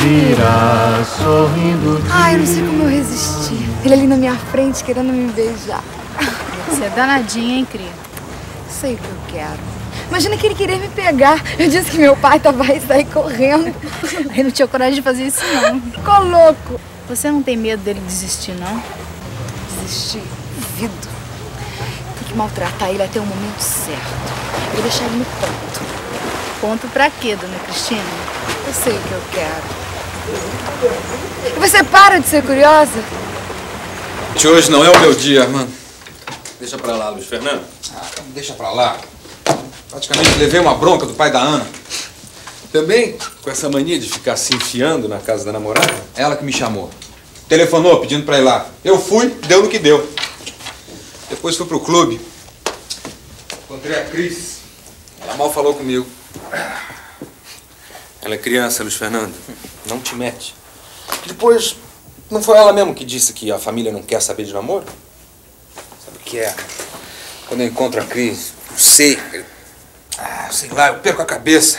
virá sorrindo. Ai, eu não sei como eu resisti. Ele ali na minha frente querendo me beijar. Você é danadinha, hein, Cria? Sei o que eu quero. Imagina que ele queria me pegar. Eu disse que meu pai vai sair correndo. Eu não tinha coragem de fazer isso, não. Ficou louco. Você não tem medo dele desistir, não? Desistir? Duvido. Tem que maltratar ele até o momento certo. Vou deixar ele no ponto. Ponto pra quê, dona Cristina? Eu sei o que eu quero. E você para de ser curiosa? Hoje não é o meu dia, mano. Deixa pra lá, Luiz Fernando. Deixa pra lá. Praticamente levei uma bronca do pai da Ana. Também com essa mania de ficar se enfiando na casa da namorada? Ela que me chamou. Telefonou pedindo pra ir lá. Eu fui, deu no que deu. Depois fui pro clube. Encontrei a Cris. Ela mal falou comigo. Ela é criança, Luiz Fernando. Não te mete. Depois, não foi ela mesmo que disse que a família não quer saber de namoro? Sabe o que é? Quando eu encontro a Cris, eu sei lá, eu perco a cabeça.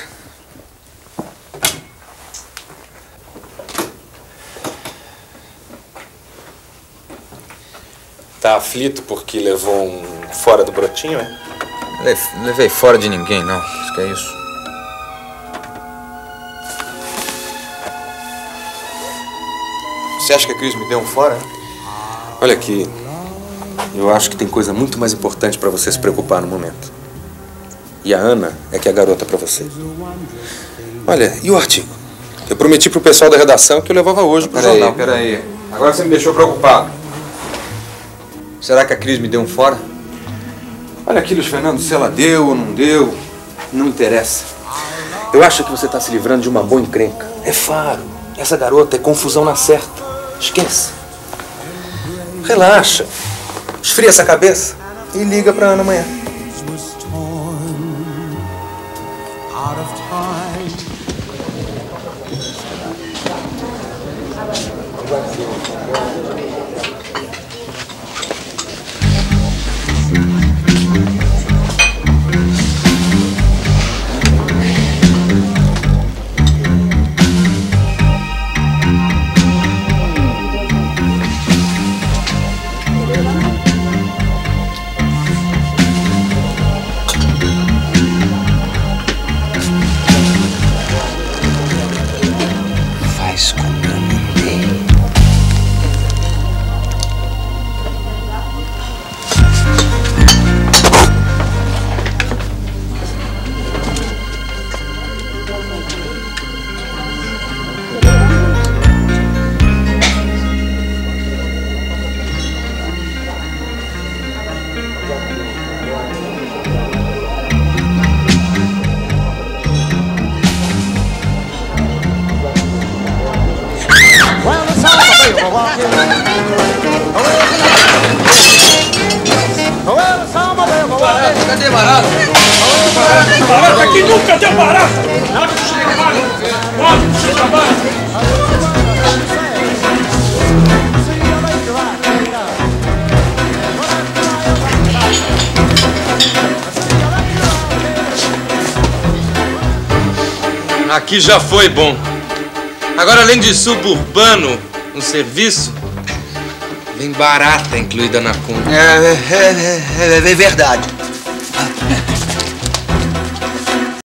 Tá aflito porque levou um fora do brotinho, é? Levei fora de ninguém, não. Acho que é isso. Você acha que a Cris me deu um fora? Olha aqui, eu acho que tem coisa muito mais importante pra você se preocupar no momento. E a Ana é que é a garota pra você. Olha, e o artigo? Eu prometi pro pessoal da redação que eu levava hoje pro jornal. Peraí. Agora você me deixou preocupado. Será que a Cris me deu um fora? Olha aqui, Luiz Fernando, se ela deu ou não deu, não interessa. Eu acho que você tá se livrando de uma boa encrenca. É faro. Essa garota é confusão na certa. Esquece. Relaxa. Esfria essa cabeça e liga pra Ana amanhã. Cadê barato? Barato aqui nunca deu barato! Na hora que você trabalha! Pode que você trabalha! Aqui já foi bom. Agora, além de suburbano no serviço, vem barata incluída na conta. É verdade.